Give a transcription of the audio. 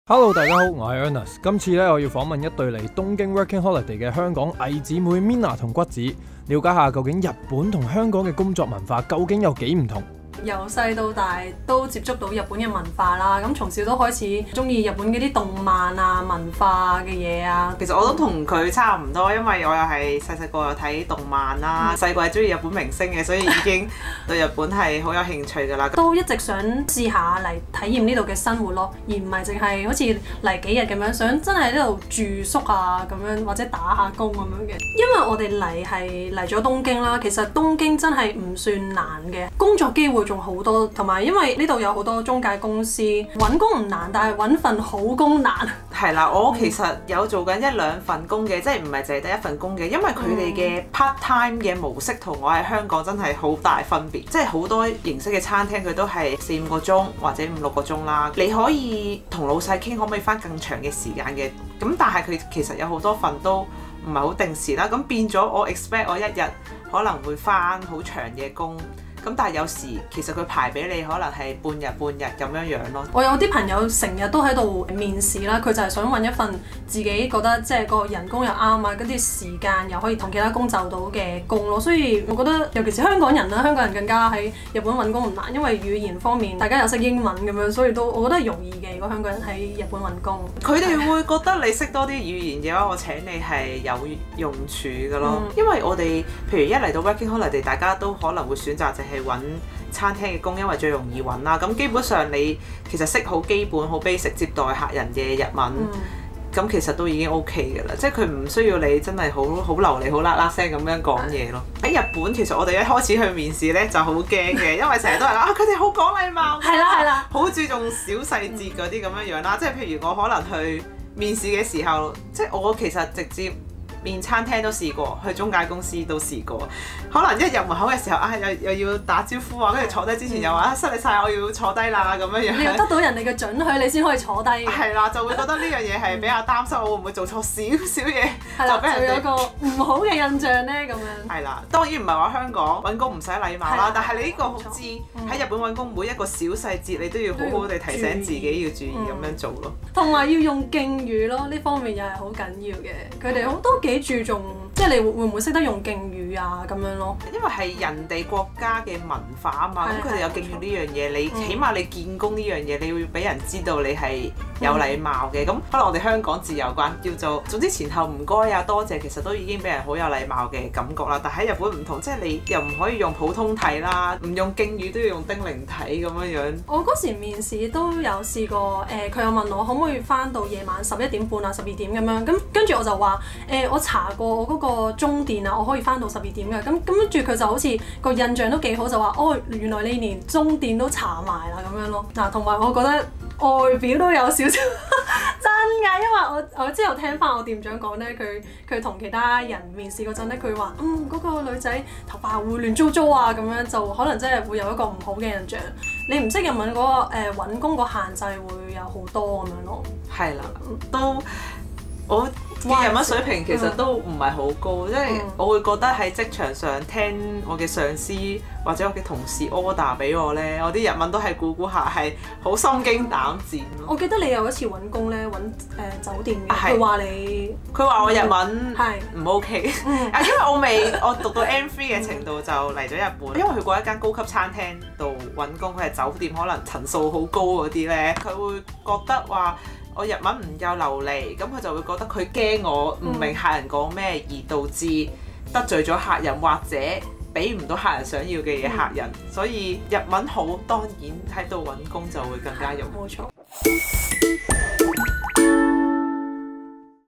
Hello， 大家好，我係 Ernest。今次咧，我要訪問一對嚟東京 Working Holiday 嘅香港偽姊妹 Mina 同骨子，了解下究竟日本同香港嘅工作文化究竟有幾唔同。 由細到大都接觸到日本嘅文化啦，咁從小都開始中意日本嗰啲動漫啊、文化嘅嘢啊。 其實我都同佢差唔多，因為我又係細個又睇動漫啦，細個係中意日本明星嘅，所以已經對日本係好有興趣㗎啦。 都一直想試下嚟體驗呢度嘅生活咯，而唔係淨係好似嚟幾日咁樣，想真係喺呢度住宿啊咁樣，或者打下工咁樣嘅。因為我哋嚟咗東京啦，其實東京真係唔算難嘅，工作機會仲好多，同埋因為呢度有好多中介公司，揾工唔難，但係揾份好工難。 係啦，我其實有做緊一兩份工嘅，即係唔係淨係得一份工嘅，因為佢哋嘅 part time 嘅模式同我喺香港真係好大分別，即係好多形式嘅餐廳佢都係4-5個鐘或者5-6個鐘啦，你可以同老細傾可唔可以返更長嘅時間嘅，咁但係佢其實有好多份都唔係好定時啦，咁變咗我 expect 我一日可能會返好長嘅工。咁但係有時其實佢排俾你可能係半日咁樣咯。 我有啲朋友成日都喺度面試啦，佢就係想揾一份自己覺得即係個人工又啱啊，跟住時間又可以同其他工就到嘅工咯。所以我覺得尤其是香港人啦，香港人更加喺日本揾工唔難，因為語言方面大家又識英文咁樣，所以都我覺得係容易嘅。如果香港人喺日本揾工， 佢哋會覺得你識多啲語言嘅話，我請你係有用處㗎咯。因為我哋譬如一嚟到 Working Holiday，大家都可能會選擇係揾餐廳嘅工，因為最容易揾啦。咁基本上你其實識好基本、好 basic 接待客人嘅日文，咁其實都已經 OK 嘅啦。即係佢唔需要你真係好流利、好啦啦聲咁樣講嘢咯。喺日本其實我哋一開始去面試呢就好驚嘅，因為成日都係啊佢哋好講禮貌， 係啦， 好注重小細節嗰啲咁樣啦。即係譬如我可能去面試嘅時候，即係我其實直接面餐廳都試過，去中介公司都試過。可能一入門口嘅時候啊，又要打招呼啊，跟住坐低之前又話啊，失禮晒，我要坐低啦咁樣。 你要得到人哋嘅准許，你先可以坐低。 係啦，就會覺得呢樣嘢係比較擔心，我會唔會做錯少少嘢，就俾人有一個唔好嘅印象呢咁樣。 係啦，當然唔係話香港揾工唔使禮貌啦，但係你呢個好知喺日本揾工，每一個小細節你都要好好地提醒自己要注意咁樣做咯。 同埋要用敬語咯，呢方面又係好緊要嘅。佢哋都幾注重，即係你會唔會識得用敬語啊咁樣咯？ 因為係人哋國家嘅文化啊嘛，咁佢哋有敬語呢樣嘢，你起碼你見工呢樣嘢，你會俾人知道你係有禮貌嘅。咁可能我哋香港自由慣叫做，總之前後唔該啊多謝，其實都已經俾人好有禮貌嘅感覺啦。但喺日本唔同，即係你又唔可以用普通體啦，唔用敬語都要用丁零體咁樣。 我嗰時面試都有試過，佢有問我可唔可以返到夜晚11點半啊、12點咁樣，咁跟住我就話我查過我嗰個鐘電啊，我可以返到12點嘅，咁跟住佢就好似個印象都幾好，就話哦原來你連鐘電都查埋啦咁樣咯。嗱，同埋我覺得外表都有少少真㗎，因為我之後聽翻我店長講咧，佢同其他人面試嗰陣咧，佢話嗰個女仔頭髮會亂糟糟啊咁樣，就可能真係會有一個唔好嘅印象。你唔識日文嗰個揾工個限制會有好多咁樣咯。 係啦，都我嘅日文水平其實都唔係好高，即係我會覺得喺職場上聽我嘅上司或者我嘅同事 order 俾我呢，我啲日文都係估下係好心驚膽戰。我記得你有一次揾工呢，揾酒店嘅，佢話佢話我日文唔 OK，因為我讀到 M3 嘅程度就嚟咗日本，因為去過一間高級餐廳度揾工，佢係酒店可能層數好高嗰啲呢，佢會覺得話我日文唔夠流利，咁佢就會覺得佢驚我唔明客人講咩，而導致得罪咗客人或者俾唔到客人想要嘅嘢客人，所以日文好當然喺度揾工就會更加容易。 冇錯。